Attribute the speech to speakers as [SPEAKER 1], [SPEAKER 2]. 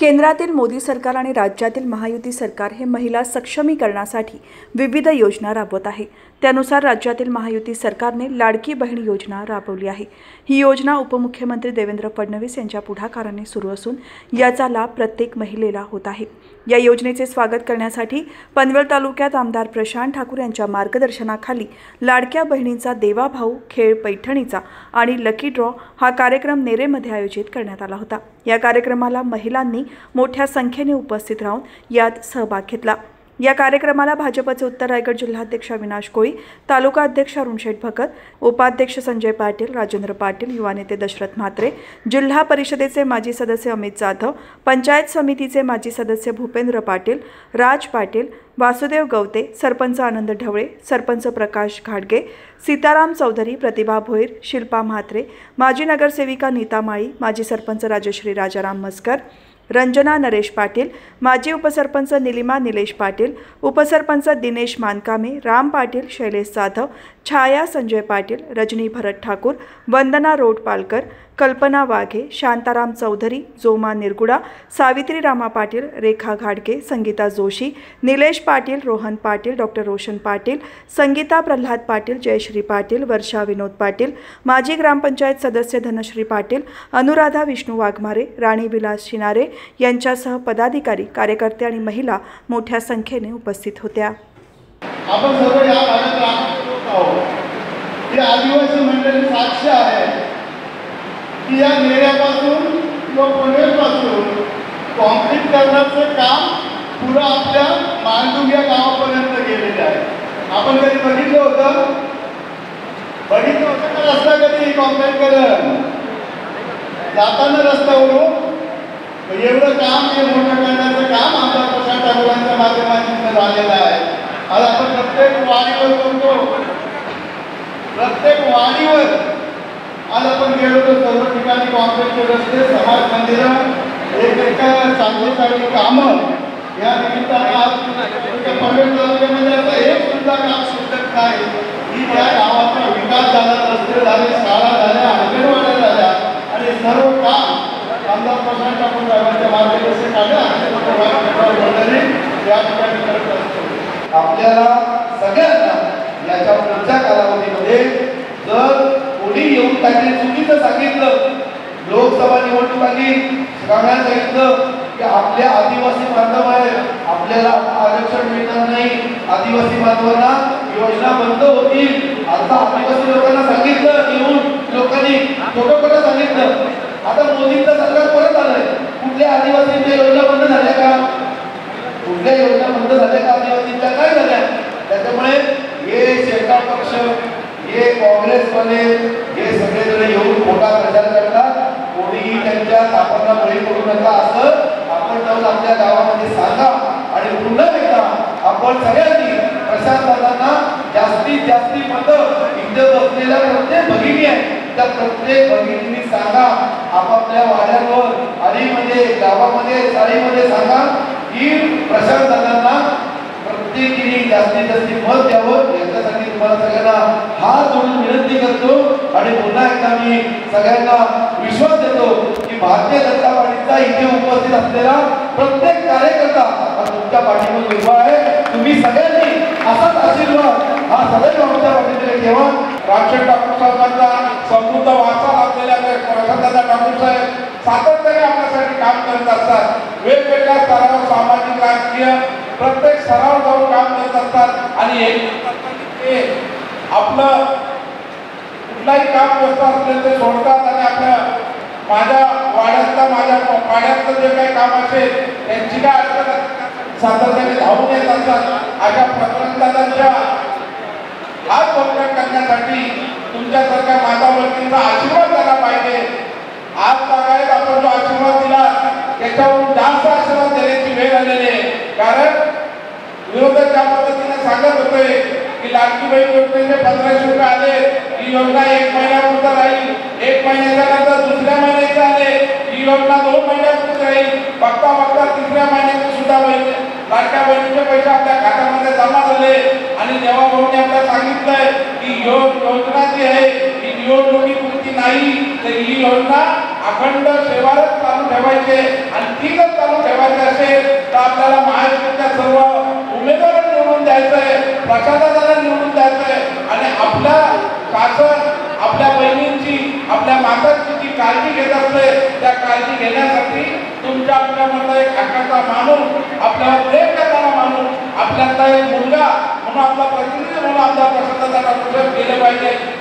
[SPEAKER 1] केंद्रातील मोदी सरकार आणि राज्यातील महायुती सरकार हे महिला सक्षमीकरणासाठी विविध योजना राबवत आहे। त्यानुसार राज्यातील महायुती सरकारने लाडकी बहीण योजना राबवली आहे। ही योजना उपमुख्यमंत्री देवेंद्र फडणवीस यांच्या पुढाकाराने सुरू असून याचा लाभ प्रत्येक महिलेला होत आहे। या योजनेचे स्वागत करण्यासाठी पनवेल तालुक्यात आमदार प्रशांत ठाकूर यांच्या मार्गदर्शनाखाली लाडक्या बहिणींचा देवाभाऊ खेळ पैठणीचा आणि लकी ड्रॉ हा कार्यक्रम नेरेमध्ये आयोजित करण्यात आला होता। या कार्यक्रमाला महिलांनी मोठ्या संख्येने उपस्थित राहून यात सहभाग घेतला। या कार्यक्रमाला भाजपचे उत्तर रायगड जिल्हाध्यक्ष अविनाश कोळी, तालुका अध्यक्ष अरुण शेठ भगत, उपाध्यक्ष संजय पाटील, राजेंद्र पाटील, युवा नेते दशरथ म्हात्रे, जिल्हा परिषदेचे माजी सदस्य अमित जाधव, पंचायत समितीचे माजी सदस्य भूपेंद्र पाटील, राज पाटील, वासुदेव गवते, सरपंच आनंद ढवळे, सरपंच प्रकाश घाडगे, सीताराम चौधरी, प्रतिभा भोईर, शिल्पा म्हात्रे, माजी नगरसेविका नीता माळी, माजी सरपंच राजश्री राजाराम मस्कर, रंजना नरेश पाटील, माजी उपसरपंच निलिमा निलेश पाटील, उपसरपंच दिनेश मानकामे, राम पाटील, शैलेश जाधव, छाया संजय पाटील, रजनी भरत ठाकूर, वंदना रोडपालकर, कल्पना वाघे, शांताराम चौधरी, जोमा निरगुडा, सावित्री रामा पाटील, रेखा घाडगे, संगीता जोशी, निलेश पाटील, रोहन पाटील, डॉक्टर रोशन पाटील, संगीता प्रल्हाद पाटील, जयश्री पाटील, वर्षा विनोद पाटील, माजी ग्रामपंचायत सदस्य धनश्री पाटील, अनुराधा विष्णू वाघमारे, राणी विलास शिनारे यांच्यासह पदाधिकारी, कार्यकर्ते आणि महिला मोठ्या संख्येने उपस्थित होत्या।
[SPEAKER 2] आपण सर्व या भागात राहतो आहोत। या आदिवासी मंडळी साक्ष आहे की या नेऱ्यापासून किंवा पनवेलपासून कॉन्क्रीट करण्याचं काम पुढं आपल्या मांडुग या गावापर्यंत गेलेलं आहे। आपण कधी बघितलं होतं का रस्ता कधी कॉन्क्रीट करत जाताना रस्त्यावरून एवढं काम हे मोठं करण्याचं काम आमदार प्रशांत ठाकूरांच्या माध्यमातून झालेलं आहे। आज आपण प्रत्येक वाडीवर करतो, प्रत्येक वाडीवर आज आपण गेलो तर सर्व ठिकाणी कॉन्क्रीटचे रस्ते, समाज मंदिरं, एक चांगली कामं या निमित्तानं आज पनवेल तालुक्यामध्ये असं एक सुद्धा काम शिल्लक नाही की त्या गावाचा विकास झाला, रस्ते झाले, शाळा झाल्या, अंगणवाड्या झाल्या आणि सर्व काम आमदार प्रशांत ठाकूर साहेबांच्या मार्गदर्शनाखाली या ठिकाणी करत असतो। आपल्याला सगळ्यांना याच्या पुढच्या कालावधीमध्ये जर कोणी येऊन काहीतरी चुकीचं सांगितलं, लोकसभा निवडणुकांनी सगळ्यांना सांगितलं की आपल्या आदिवासी बांधव आहे, आपल्याला आरक्षण मिळणार नाही, आदिवासी बांधवांना योजना बंद होतील, आता आदिवासी लोकांना सांगितलं येऊन लोकांनी खोटं सांगितलं। आता मोदींचं सरकार परत आलंय, कुठल्या आदिवासींच्या योजना बंद झाल्या का? कुठल्या योजना बंद झाल्या का? आदिवासींच्या काय झाल्या? त्याच्यामुळे हे शेका पक्ष, हे काँग्रेसवाले, हे सगळेजण येऊन खोटा प्रचार करतात। कोणीही त्यांच्या तापांना बळी पडू नका असं आपण जाऊन आपल्या गावामध्ये सांगा आणि पुन्हा एकदा आपण सगळ्यांनी प्रशांत दादांना जास्तीत जास्त मतं इथे बसलेल्या प्रत्येक भगिनी आहे त्या प्रत्येक भगिनींनी सांगा, आपापल्या वाड्यांवर, आलीमध्ये, गावामध्ये, चाळीमध्ये सांगा की प्रशांत दादांना प्रत्येकीने जास्तीत जास्त मत द्यावं। याच्यासाठी तुम्हाला सगळ्यांना हात जोडून विनंती करतो आणि पुन्हा एकदा मी सगळ्यांना विश्वास देतो की भारतीय जनता पार्टीचा इथे उपस्थित असलेला प्रत्येक कार्यकर्ता हा तुमच्या पाठीमध्ये उभा आहे। तुम्ही सगळ्यांनी असाच आशीर्वाद हा सदैव आमच्या पाठीमध्ये ठेवा।
[SPEAKER 3] रामशेठ ठाकूर साहेबांचा समृद्ध वारसा लाभलेल्या प्रशांतदादा ठाकूर साहेब सातत्याने आपल्यासाठी काम करत असतात। वेगवेगळ्या स्तरावर सामाजिक, राजकीय प्रत्येक स्तरावर जाऊन काम करत असतात आणि आपलं कुठलाही काम व्यस्त असलेलं ते सोडतात आणि आपल्या माझ्या पाड्यातलं जे काही काम असेल त्यांची काय अडचण सातत्याने धावून येत असतात। अशा प्रशांतदादांच्या हात बळकट करण्यासाठी तुमच्यासारख्या माता भगिनींचा आशीर्वाद झाला पाहिजे। आज तागायत आपण जो आशीर्वाद दिला त्याच्यावरून जास्त आशीर्वाद देण्याची वेळ आलेली आहे। कारण विरोधक ज्या पद्धतीने सांगत होते की लाडकी बहीण योजनेचे 1500 रुपये आले, ही योजना 1 महिन्यापुरता राहील, 1 महिन्याच्या नंतर दुसऱ्या महिन्याचे आले, ही योजना 2 महिन्यापुरती राहील, बघता बघता तिसऱ्या महिन्याचे सुद्धा लाडक्या बहिणीचे पैसे आपल्या खात्यामध्ये जमा झाले आणि जेव्हा भाऊने आपल्याला सांगितलंय की योजना जी आहे ही निवडणुकीपुरती नाही, तर ही योजना अखंड सेवारत चालू ठेवायचे आणि ती जर चालू प्रशासनाला निवडून द्यायचं आहे आणि आपल्या शासन आपल्या बहिणींची आपल्या मातांची जी काळजी घेत असते त्या काळजी घेण्यासाठी तुमच्या आपल्यामधला एक हक्काचा माणूस आपल्यावर प्रेम करणारा माणूस आपल्यातला एक मुलगा म्हणून आपला प्रतिनिधी म्हणून आमदार प्रशासनाला गेले पाहिजे.